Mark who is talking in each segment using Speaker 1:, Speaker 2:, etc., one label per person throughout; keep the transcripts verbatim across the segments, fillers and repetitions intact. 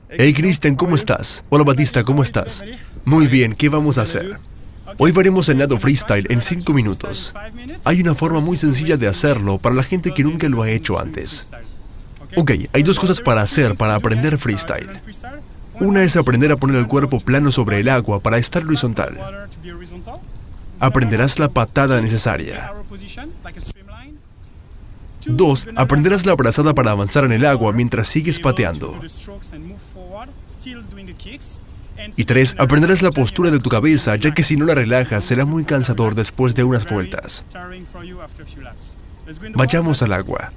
Speaker 1: Hey Cristian, ¿cómo estás? Hola Batista, ¿cómo estás? Muy bien, ¿qué vamos a hacer? Hoy veremos el nado freestyle en cinco minutos. Hay una forma muy sencilla de hacerlo para la gente que nunca lo ha hecho antes. Ok, hay dos cosas para hacer para aprender freestyle. Una es aprender a poner el cuerpo plano sobre el agua para estar horizontal. Aprenderás la patada necesaria. Dos, aprenderás la brazada para avanzar en el agua mientras sigues pateando. Y tres, aprenderás la postura de tu cabeza, ya que si no la relajas será muy cansador después de unas vueltas. Vayamos al agua.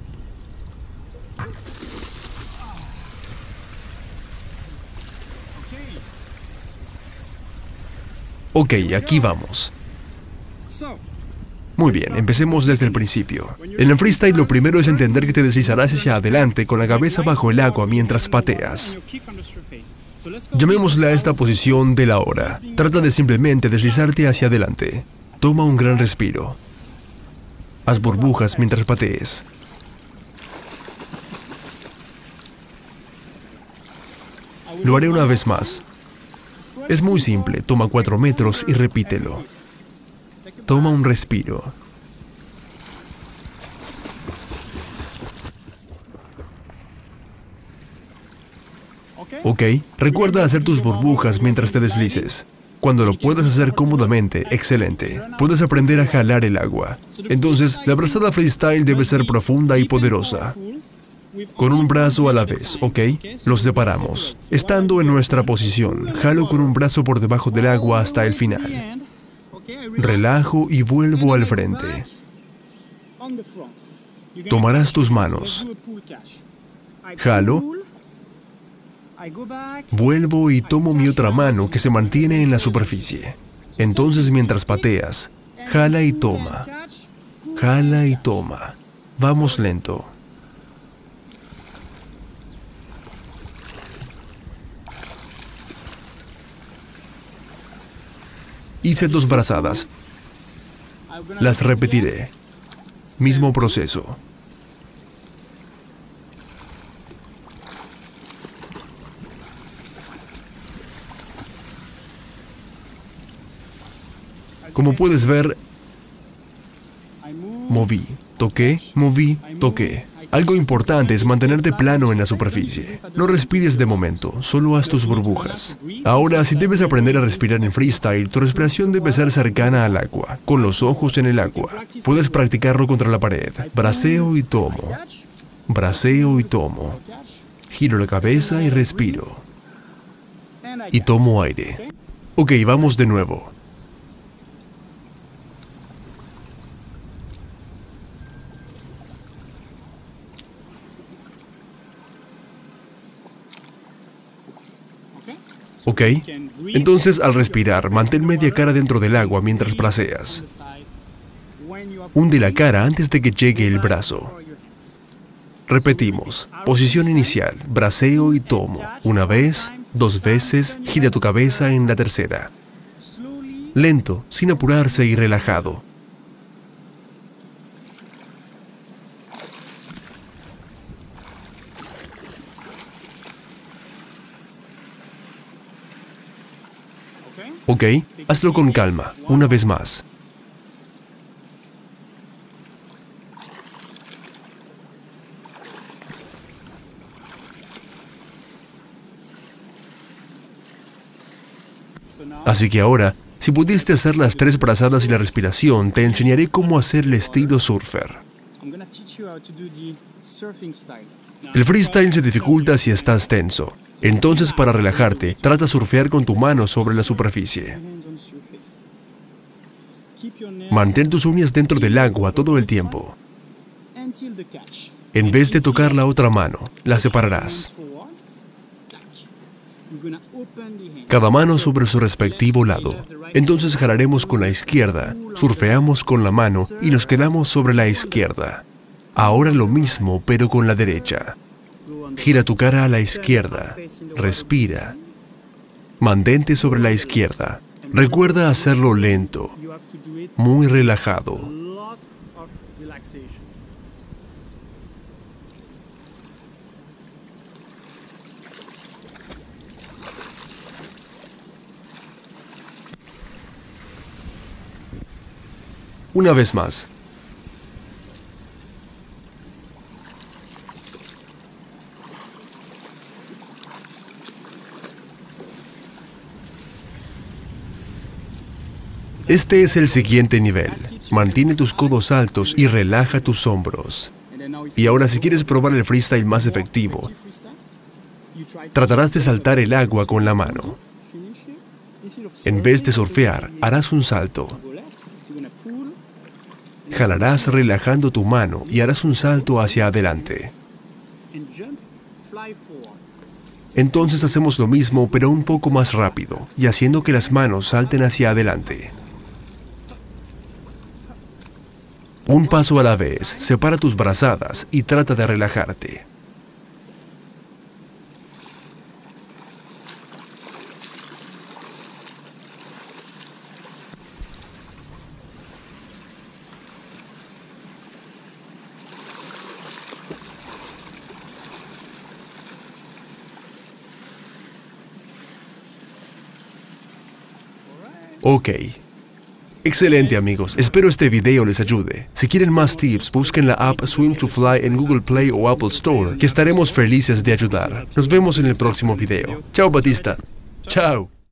Speaker 1: Ok, aquí vamos. Muy bien, empecemos desde el principio. En el freestyle lo primero es entender que te deslizarás hacia adelante con la cabeza bajo el agua mientras pateas. Llamémosla a esta posición de la hora. Trata de simplemente deslizarte hacia adelante. Toma un gran respiro. Haz burbujas mientras patees. Lo haré una vez más. Es muy simple, toma cuatro metros y repítelo. Toma un respiro. Ok, recuerda hacer tus burbujas mientras te deslices. Cuando lo puedas hacer cómodamente, excelente. Puedes aprender a jalar el agua. Entonces, la brazada freestyle debe ser profunda y poderosa. Con un brazo a la vez, ¿ok? Los separamos. Estando en nuestra posición, jalo con un brazo por debajo del agua hasta el final. Relajo y vuelvo al frente. Tomarás tus manos. Jalo. Vuelvo y tomo mi otra mano que se mantiene en la superficie. Entonces, mientras pateas, jala y toma. Jala y toma. Vamos lento. Hice dos brazadas. Las repetiré. Mismo proceso. Como puedes ver, moví, toqué, moví, toqué. Algo importante es mantenerte plano en la superficie. No respires de momento, solo haz tus burbujas. Ahora, si debes aprender a respirar en freestyle, tu respiración debe ser cercana al agua, con los ojos en el agua. Puedes practicarlo contra la pared. Braceo y tomo. Braceo y tomo. Giro la cabeza y respiro. Y tomo aire. Ok, vamos de nuevo. ¿Ok? Entonces, al respirar, mantén media cara dentro del agua mientras braceas. Hunde la cara antes de que llegue el brazo. Repetimos. Posición inicial. Braceo y tomo. Una vez, dos veces, gira tu cabeza en la tercera. Lento, sin apurarse y relajado. Ok, hazlo con calma, una vez más. Así que ahora, si pudiste hacer las tres brazadas y la respiración, te enseñaré cómo hacer el estilo surfer. El freestyle se dificulta si estás tenso. Entonces, para relajarte, trata de surfear con tu mano sobre la superficie. Mantén tus uñas dentro del agua todo el tiempo. En vez de tocar la otra mano, la separarás. Cada mano sobre su respectivo lado. Entonces jalaremos con la izquierda, surfeamos con la mano y nos quedamos sobre la izquierda. Ahora lo mismo, pero con la derecha. Gira tu cara a la izquierda. Respira. Mantente sobre la izquierda. Recuerda hacerlo lento, muy relajado. Una vez más. Este es el siguiente nivel. Mantiene tus codos altos y relaja tus hombros. Y ahora, si quieres probar el freestyle más efectivo, tratarás de saltar el agua con la mano. En vez de surfear, harás un salto. Jalarás relajando tu mano y harás un salto hacia adelante. Entonces hacemos lo mismo, pero un poco más rápido, y haciendo que las manos salten hacia adelante. Un paso a la vez, separa tus brazadas y trata de relajarte. Ok. Excelente, amigos. Espero este video les ayude. Si quieren más tips, busquen la app Swim to Fly en Google Play o Apple Store, que estaremos felices de ayudar. Nos vemos en el próximo video. Chao, Batista. Chao.